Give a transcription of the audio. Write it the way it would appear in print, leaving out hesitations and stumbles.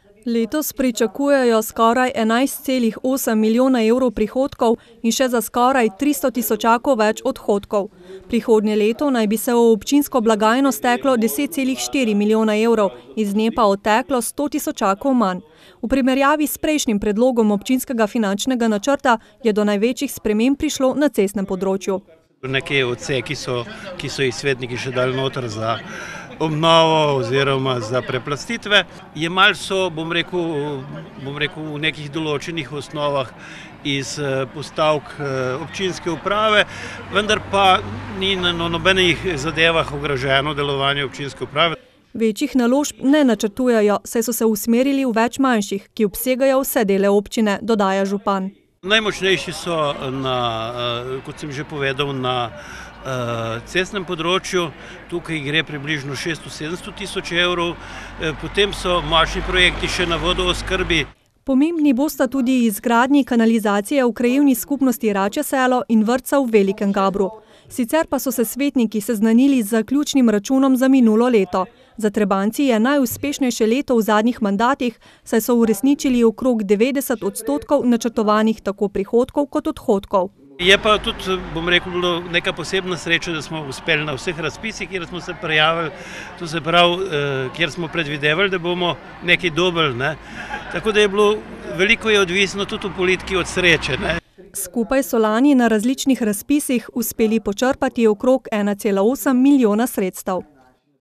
Letos pričakujejo skoraj 11,8 milijona evrov prihodkov in še za skoraj 300 tisočakov več odhodkov. Prihodnje leto naj bi se v občinsko blagajno steklo 10,4 milijona evrov, iz nje pa odteklo 100 tisočakov manj. V primerjavi s prejšnjim predlogom občinskega finančnega načrta je do največjih sprememb prišlo na cestnem področju. Nekje odseki ki so jih svetniki še dali noter za obnovo oziroma za preplastitve. Jemali so, bom rekel, v nekih določenih osnovah iz postavk občinske uprave, vendar pa ni na nobenih zadevah ogroženo delovanje občinske uprave. Večjih naložb ne načrtujejo, saj so se usmerili v več manjših, ki obsegajo vse dele občine, dodaja župan. Najmočnejši so, kot sem že povedal, na cestnem področju. Tukaj gre približno 600–700 tisoč evrov. Potem so močni projekti še na vodooskrbi. Pomembni bosta tudi izgradnji kanalizacije v krajevni skupnosti Račje selo in vrtca v Velikem Gabru. Sicer pa so se svetniki seznanili z zaključnim računom za minulo leto. Za Trebanjci je najuspešnejše leto v zadnjih mandatih, saj so uresničili okrog 90% načrtovanih tako prihodkov kot odhodkov. Je pa tudi, bom rekel, bilo neka posebna sreča, da smo uspeli na vseh razpisih, kjer smo se prijavili, to se pravi, kjer smo predvidevali, da bomo nekaj dobili, ne. Tako da je bilo, veliko je odvisno tudi v politiki od sreče, ne. Skupaj so lani na različnih razpisih uspeli počrpati okrog 1,8 milijona sredstev.